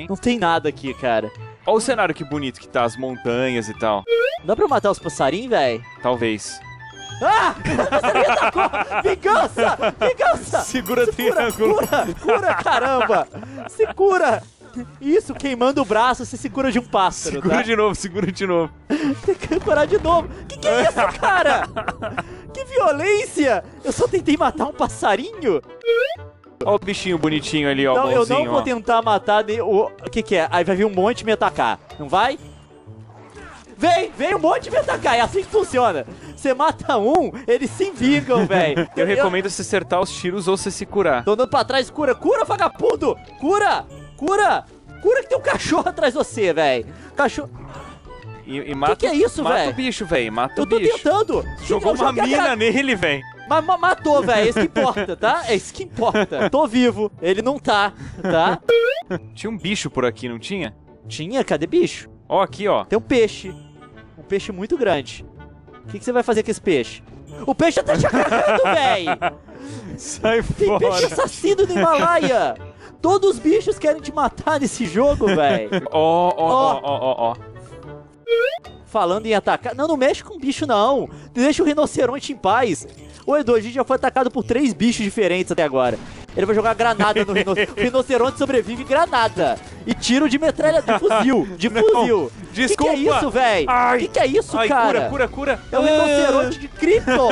hein? Não tem nada aqui, cara. Olha o cenário que bonito que tá, as montanhas e tal. Dá pra matar os passarinhos, velho? Talvez. Ah! O passarinho atacou! Vingança! Vingança! Segura triângulo. Cura, caramba! Se cura! Isso, queimando o braço, se cura de um pássaro, Segura tá? de novo, segura de novo. Tem que curar de novo. Que é isso, cara? Que violência! Eu só tentei matar um passarinho. Olha o bichinho bonitinho ali, ó. Não, eu bonzinho, não vou ó. tentar matar o que é? Aí vai vir um monte me atacar, não vai? Vem um monte me atacar, é assim que funciona. Você mata um, eles se vingam, velho. Eu recomendo você acertar os tiros ou você se curar. Tô andando pra trás, cura, vagabundo! Cura que tem um cachorro atrás de você, velho. Cachorro... E mata, que é isso, mata velho? o bicho, velho. Mata Eu o tô bicho. tentando. Jogou Eu uma joguei a mina nele, velho. Mas matou, velho. É isso que importa, tá? É isso que importa. Tô vivo. Ele não tá, tá? Tinha um bicho por aqui, não tinha? Tinha? Cadê bicho? Ó, aqui, ó. Tem um peixe. Um peixe muito grande. O que você vai fazer com esse peixe? O peixe tá te agarrando, velho. Sai Tem peixe assassino no Himalaia. Todos os bichos querem te matar nesse jogo, velho. Ó. Falando em atacar... Não mexe com bicho, não. Deixa o rinoceronte em paz. O Edu, a gente já foi atacado por 3 bichos diferentes até agora. Ele vai jogar granada no rinoceronte. O rinoceronte sobrevive em granada. E tiro de metralha de fuzil. Desculpa. Que é isso, velho? Que é isso, Ai, cara? Cura. É o rinoceronte de Krypton.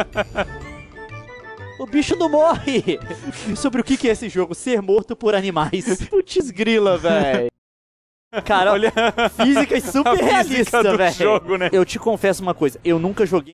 O bicho não morre. Sobre o que é esse jogo? Ser morto por animais. Putz grila, velho. Cara, olha, física super realista, velho. Né? Eu te confesso uma coisa, eu nunca joguei